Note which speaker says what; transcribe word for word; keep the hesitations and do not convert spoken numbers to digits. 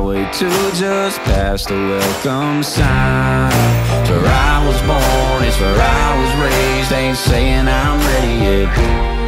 Speaker 1: way to just pass the welcome sign. It's where I was born, it's where I was raised. Ain't saying I'm ready yet,